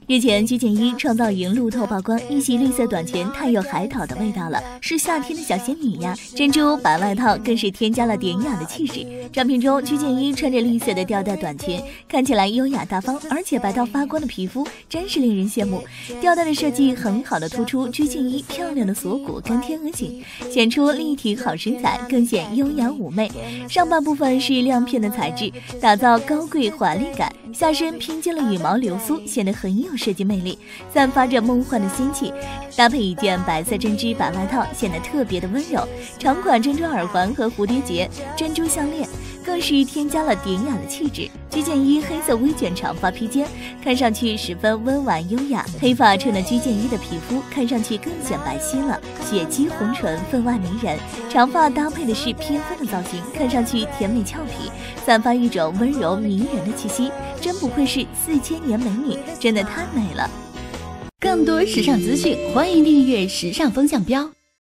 日前，鞠婧祎创造营路透曝光一袭绿色短裙，太有海岛的味道了，是夏天的小仙女呀！珍珠白外套更是添加了典雅的气质。照片中，鞠婧祎穿着绿色的吊带短裙，看起来优雅大方，而且白到发光的皮肤真是令人羡慕。吊带的设计很好的突出鞠婧祎漂亮的锁骨跟天鹅颈，显出立体好身材，更显优雅妩媚。上半部分是亮片的材质，打造高贵华丽感，下身拼接了羽毛流苏，显得很有设计魅力，散发着梦幻的仙气。搭配一件白色针织白外套，显得特别的温柔。长款珍珠耳环和蝴蝶结珍珠项链更是添加了典雅的气质。鞠婧祎黑色微卷长发披肩，看上去十分温婉优雅。黑发衬得鞠婧祎的皮肤看上去更显白皙了，雪肌红唇分外迷人。长发搭配的是偏分的造型，看上去甜美俏皮，散发一种温柔迷人的气息。真不愧是4000年美女，真的太美了。 更多时尚资讯，欢迎订阅时尚风向标。